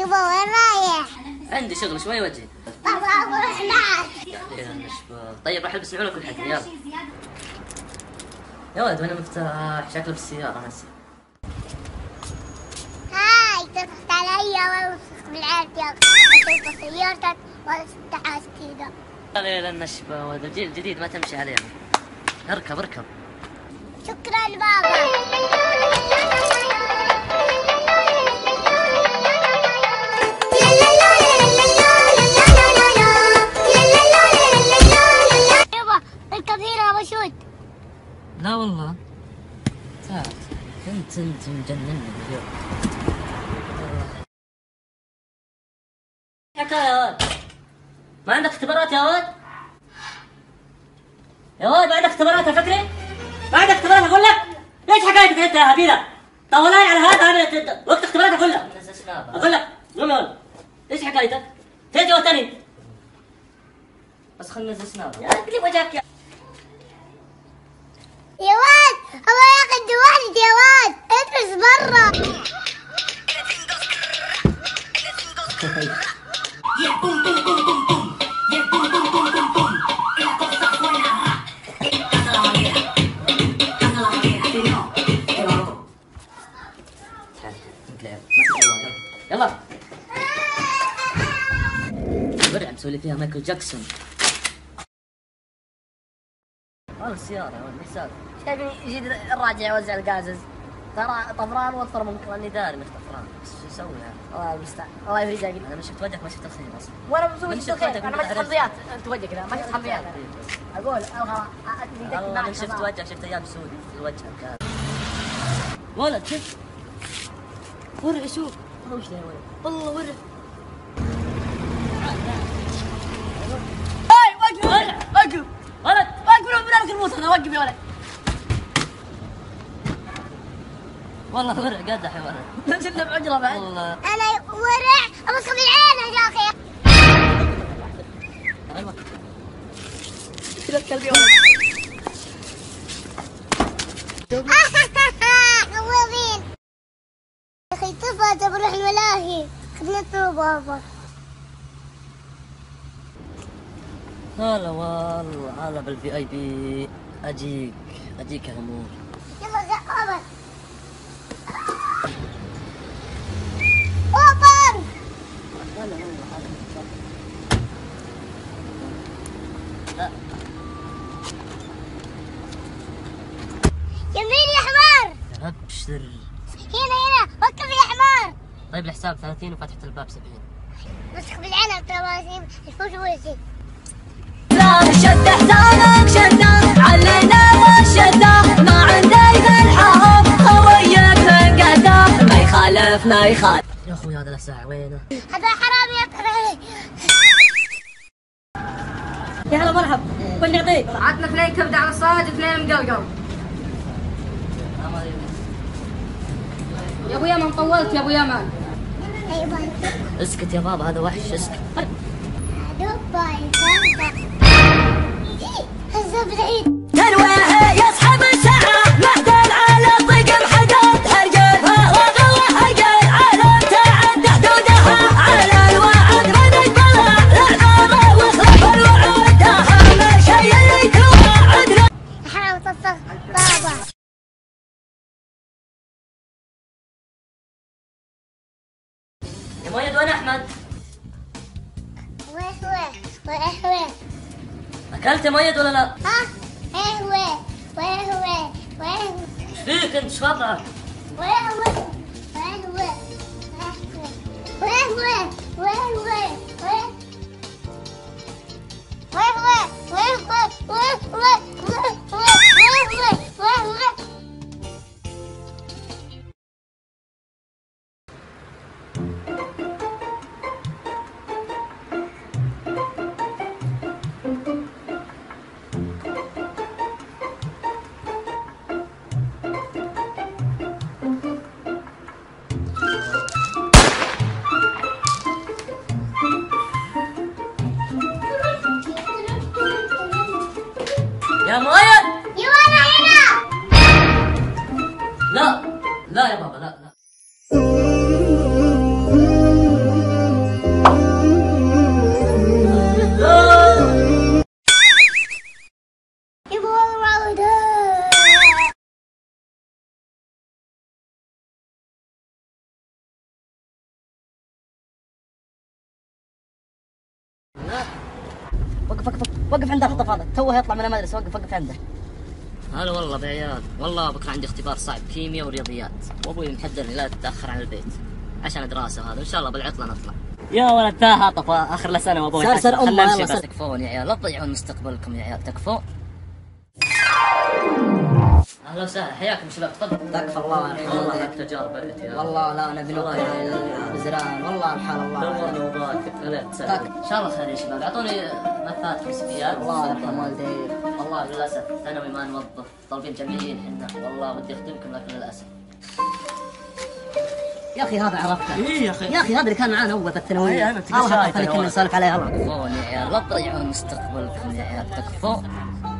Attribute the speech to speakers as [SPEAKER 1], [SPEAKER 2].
[SPEAKER 1] يبا وين رايح؟
[SPEAKER 2] عندي شغل شوي وجهي.
[SPEAKER 1] بابا اروح معك.
[SPEAKER 2] طيب راح البس معلومك كل حاجه. يلا يا ولد وين المفتاح؟ شكله بالسياره ناسي.
[SPEAKER 1] هاي تضغط علي وامسك بالعافيه وتلقى سيارتك وتفتحها كذا.
[SPEAKER 2] لا لا النشبه وهذا الجيل الجديد ما تمشي عليهم. اركب اركب.
[SPEAKER 1] شكرا بابا. يابا اركب هنا بشوت.
[SPEAKER 2] لا والله تعال انت مجنني اليوم. حكايه يا ولد ما عندك اختبارات يا ولد؟ يا ولد ما عندك اختبارات يا فكري؟ ما عندك اختبارات اقول لك؟ ليش حكايتك انت يا هبيله؟ طولاني على هذا انا وقت اختبارات اقول لك. اقول لك قوم يا ولد. ايش حكايتك؟ فين جوه ثاني؟ بس خلنا ننزل سناب. يا اقلب وجهك
[SPEAKER 1] يا واد ابغى ياخذ واحد يا واد ادرس برا.
[SPEAKER 2] يلا برع نسوي لي فيها مايكل جاكسون. والله السيارة يا ولد حساب. شايفني يجي الراجع يوزع القازز ترى طفران واكثر من اني داري انك طفران بس شو اسوي يعني؟ الله المستعان الله يفرجك. انا ما شفت وجهك ما شفت الخير اصلا. وانا مسوي شفت الخير انا ما شفت حمضيات انت وجهك ذا ما شفت حمضيات. اقول والله من شفت وجهك شفت ايام سودي في وجهك هذا. ولد شوف ورع شوف وش ذا يا ولد والله ورع. هاي وقف وقف ولد وقف من برنامج الموسى انا وقف يا ولد. والله ورع قدح يا ولد. شفنا بعجره بعد. والله
[SPEAKER 1] انا ورع امسك بالعين يا اخي.
[SPEAKER 2] كذا الكلب يا ولد.
[SPEAKER 1] غوابين يا اخي تفا بروح الملاهي خدمته بابا.
[SPEAKER 2] هلا والله هلا بالفي اي بي. اجيك يا همور.
[SPEAKER 1] يلا زقابك اوبن.
[SPEAKER 2] لا
[SPEAKER 1] يمين يا حمار.
[SPEAKER 2] ابشر
[SPEAKER 1] هنا وقف يا حمار.
[SPEAKER 2] طيب الحساب 30 وفتحت الباب 70.
[SPEAKER 1] مسك بالعنب ترى الفوز وزي.
[SPEAKER 3] لا شد حزامك شده علينا والشده ما عندي بالحرب خويك من قده ما يخالف ما يخالف.
[SPEAKER 2] يا اخوي هذا الساعة وينه؟
[SPEAKER 1] هذا حرام يا
[SPEAKER 3] يا هلا مرحب كل يعطيك. عطنا 2 كبده على الصاج 2 مقلقل. يا ابو يمن طولت يا ابو يمن.
[SPEAKER 2] اسكت يا بابا هذا وحش اسكت.
[SPEAKER 1] دبي هذا بعيد.
[SPEAKER 3] ترويه يسحب الساعة معدل على طقم حدود حرقها وغوى حقل على تعدى حدودها على الوعد من الطلع العظامة وصف الوعود أهم شيء اللي توعدنا.
[SPEAKER 1] حرام تصف بابا.
[SPEAKER 2] يا مؤيد وين احمد؟
[SPEAKER 1] وين
[SPEAKER 2] اكلت يا مؤيد ولا لا؟
[SPEAKER 1] ها وين
[SPEAKER 2] ايش فيك انت؟ ايش وضعك؟ يا مؤيد
[SPEAKER 1] يوانا هنا.
[SPEAKER 2] لا لا يا بابا لا لا. وقف عند الخطف هذا توه يطلع من المدرسه، وقف عنده.
[SPEAKER 4] هلا والله بعيال، والله بكره عندي اختبار صعب كيمياء ورياضيات، وابوي محذرني لا تتاخر عن البيت عشان دراسه هذا، ان شاء الله بالعطله نطلع.
[SPEAKER 2] يا ولد تاها طف اخر السنه وابوي
[SPEAKER 4] سرسر امه بس تكفون يا عيال، لا تضيعون مستقبلكم يا عيال، تكفون. اهلا وسهلا، حياكم شباب، تفضل.
[SPEAKER 2] تكفى الله الحمد
[SPEAKER 4] والله
[SPEAKER 2] لله.
[SPEAKER 4] لك تجارب يا
[SPEAKER 2] والله لا نبي نوكل البزران، والله الحال الله.
[SPEAKER 4] دورنا وضاك ان شاء الله خير يا شباب، اعطوني ملفات مسكيات.
[SPEAKER 2] الله يرحم والديك.
[SPEAKER 4] والله للاسف ثانوي ما نوظف، طالبين جامعيين احنا، والله ودي اخدمكم لكن للاسف.
[SPEAKER 2] يا اخي هذا عرفته.
[SPEAKER 4] ايه يا اخي،
[SPEAKER 2] يا اخي هذا اللي كان معانا اول بالثانويه.
[SPEAKER 4] ايه انا
[SPEAKER 2] الله خليك كنا نسولف عليه. يلا
[SPEAKER 4] تكفون يا عيال، لا تضيعون مستقبلكم يا عيال، تكفون.